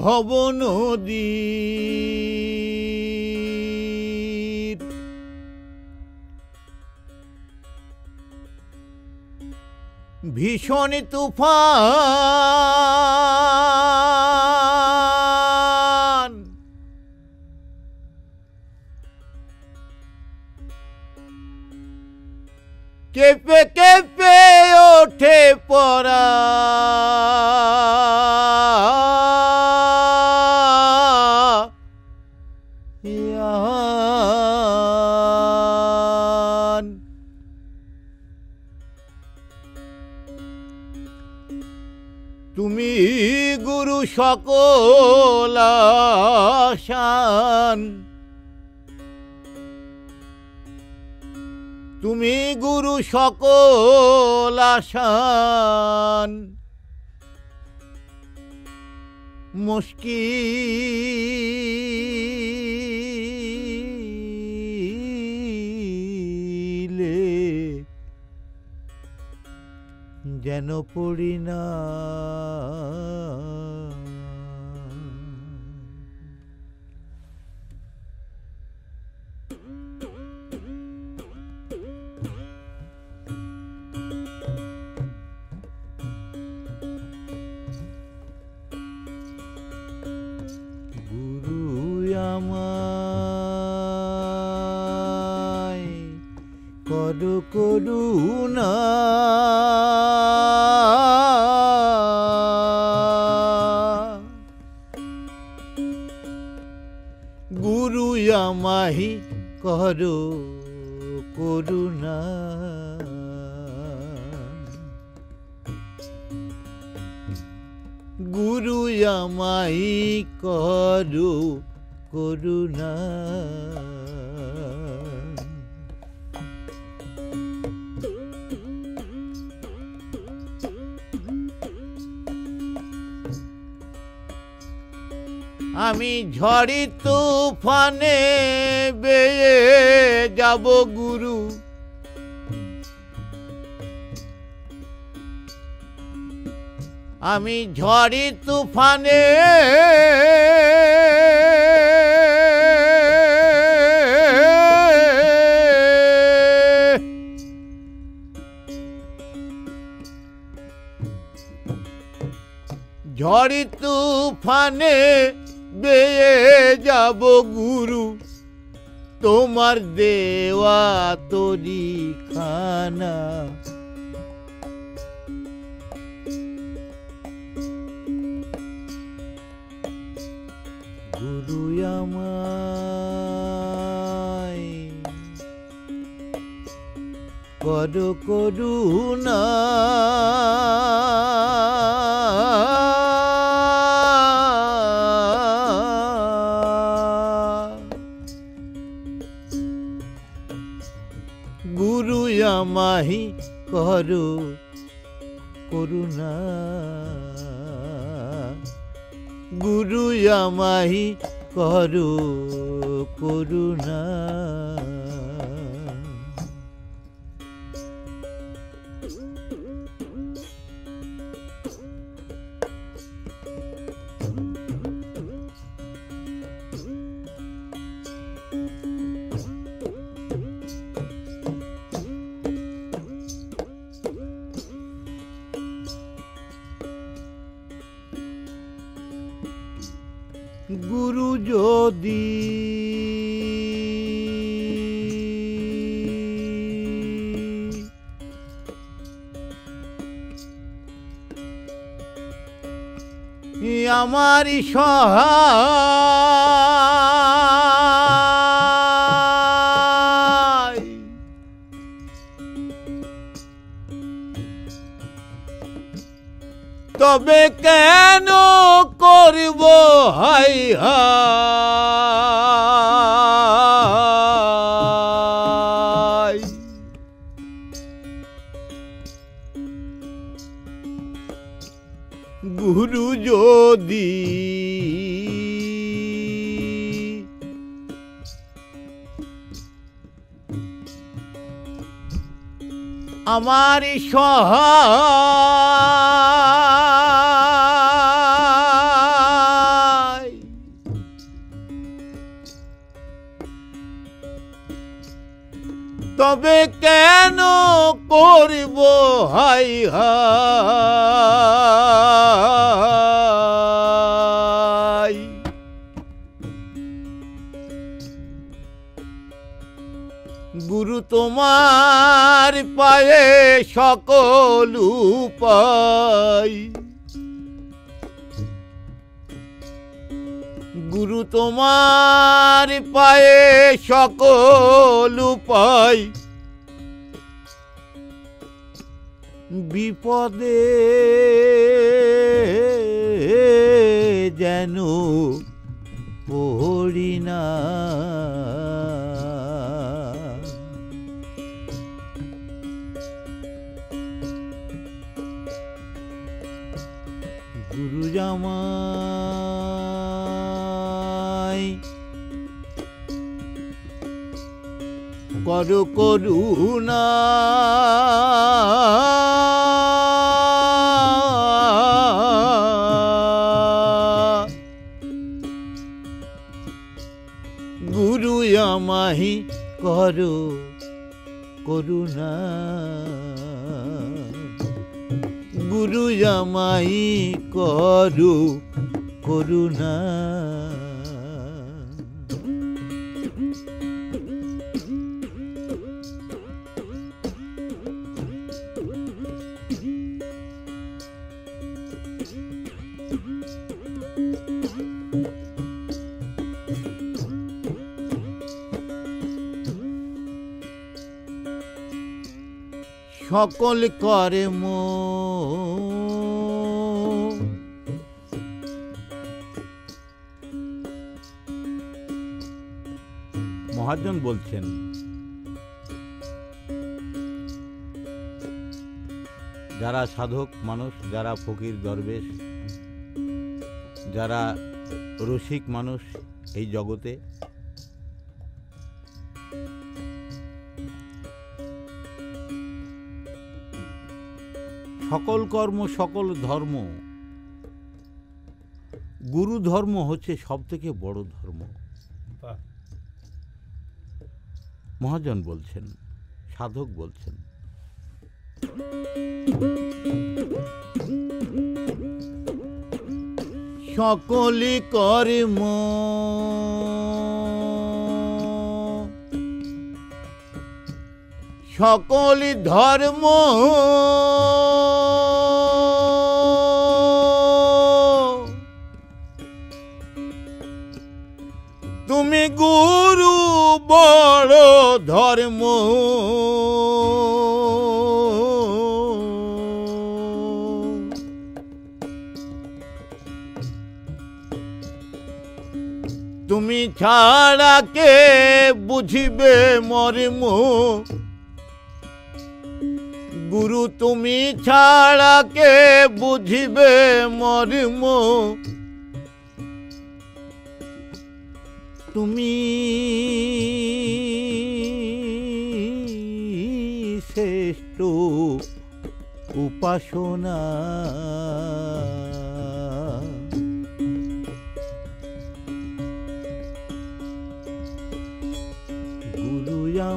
ভব নদীর ভীষণ তুফান কেঁপে কেঁপে ওঠে পরাণ তুমি গুরু সকল আসান তুমি গুরু সকল আসান মুশকিলে যেন পড়ি না আমায় করো করুণা গুরু আমায় করো করুণা গুরু আমায় করো করুণা আমি ঝড়ি তুফানে বেয়ে যাব গুরু আমি ঝড়ি তুফানে ঝড়ি তুফানে বেয়ে যাব গুরু তোমার দেওয়া তরি খানা গুরু আমায় করো করুণা গুরু আমায় করো করুণা গুরু আমায় করো করুণা গুরু যদি আমারি সহায় তবে কেন করব হাই হাই গুরু যদি আমার সহায় তবে কেন করব হাই হাই গুরু তোমার পায়ে সকল উপায় গুরু তোমার পায়ে সকল উপায় বিপদে যেন পড়ি না গুরু জামাই করো করুণা গুরু আমাহি করো করুণা গুরু আমাহি করো করুণা সকল কর্ম মহাজন বলছেন যারা সাধক মানুষ, যারা ফকির দরবেশ, যারা রসিক মানুষ এই জগতে, সকল কর্ম সকল ধর্ম, গুরু ধর্ম হচ্ছে সব থেকে বড় ধর্ম। মহাজন বলছেন, সাধক বলছেন সকলি কর্ম সকলি ধর্ম তুমি গুরু বড় ধর্ম তুমি ছাড়া কে বুঝিবে মর্ম গুরু তুমি ছাড়া কে বুঝিবে মর্ম তুমি শ্রেষ্ঠ উপাসনা গুরু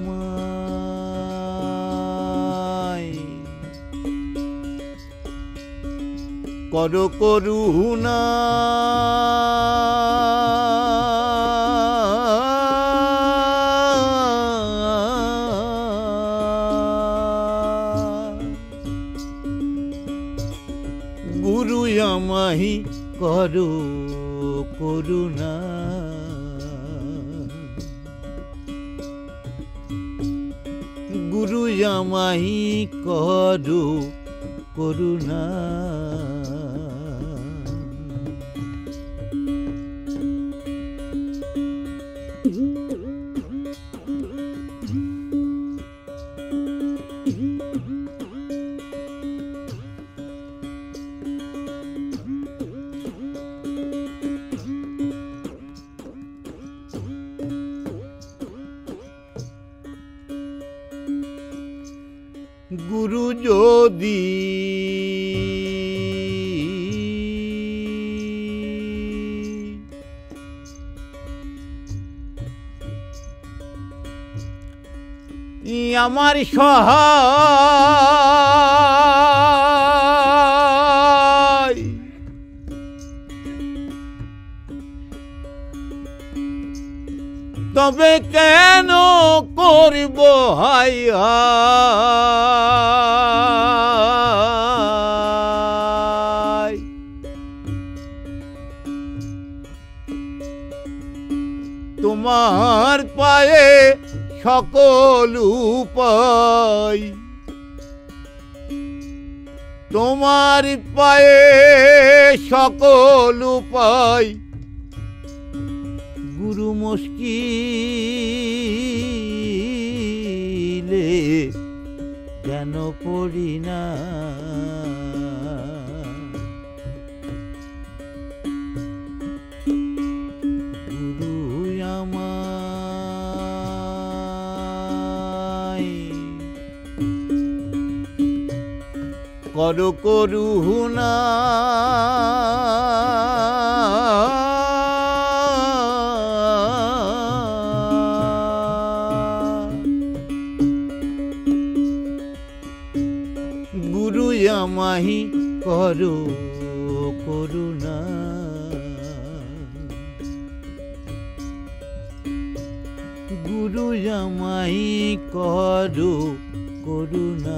আমায় করো করুণা গুরু আমাহি করো করুণা গুরু আমাহি করো করুণা গুরু যদি আমার সহায় তবে কেন করব হাই হাই তোমার পায়ে সকল উপায় তোমার পায়ে সকল উপায় গুরু মুশকিলে কেন পড়ি না গুরু আমায় করো করুণা গুরু আমাহি করো করুণা গুরু আমাহি করো করুণা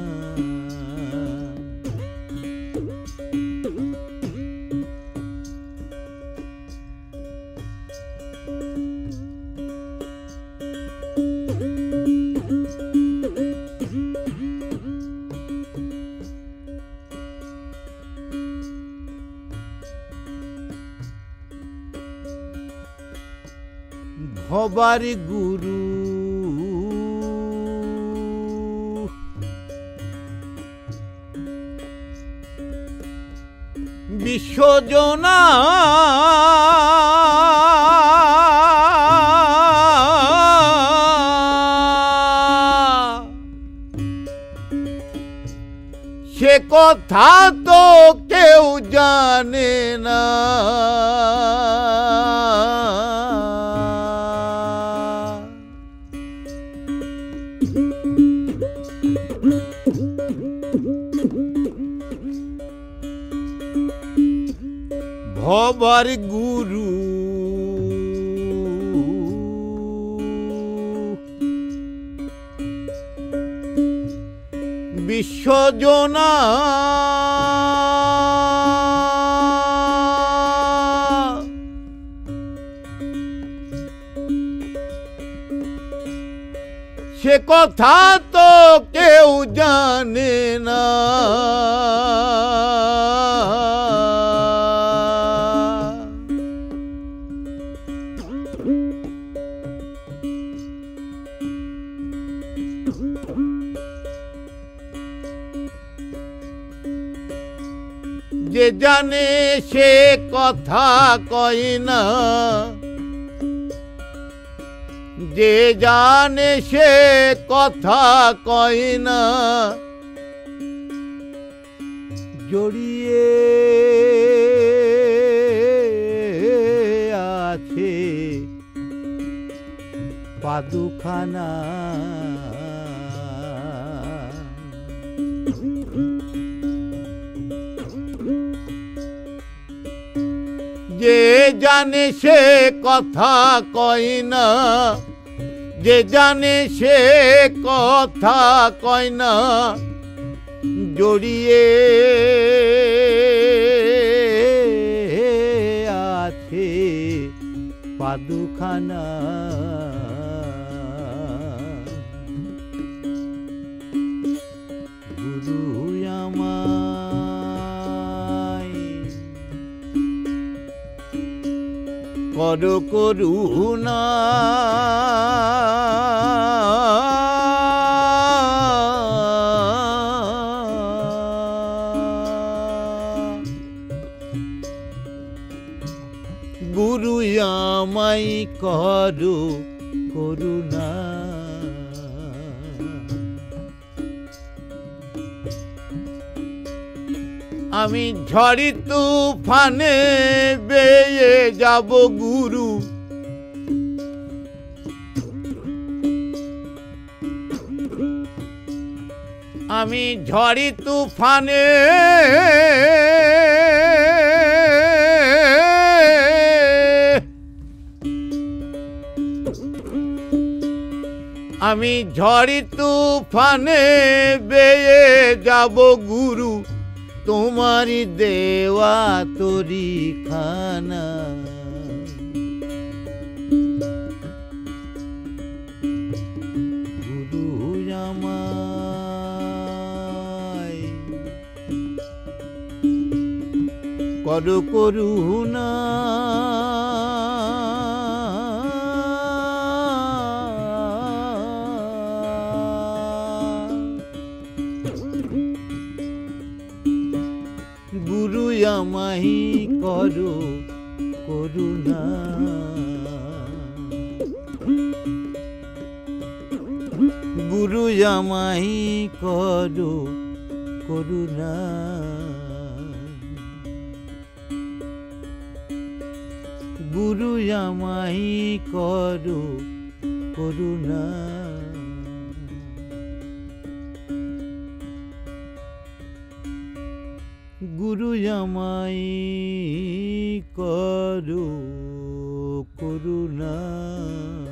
ভবার গুরু বিশ্বজনা সে কথা তো কেউ জানে না ভবার গুরু বিশ্বজনা সে কথা তো কেউ জানে না যে জানে সে কথা কয় না যে জানে সে কথা কয় না জড়িয়ে আছে পাদুখানা যে জানে সে কথা কয় না যে জানে সে কথা কয় না জড়িয়ে আছে পাদুখানা গুরু আমায় করো করুণা গুরু আমায় করো করুণা আমি ঝড়ি তুফানে বেয়ে যাব গুরু আমি ঝড়ি তুফানে আমি ঝড়ি তুফানে বেয়ে যাব গুরু তোমারি দেওয়া তরি খানা। গুরু আমায় করো করুণা, গুরু আমাহি করো করুণা। গুরু আমাহি করো করুণা। গুরু আমাহি করো করুণা। গুরু আমায় করো করুণা।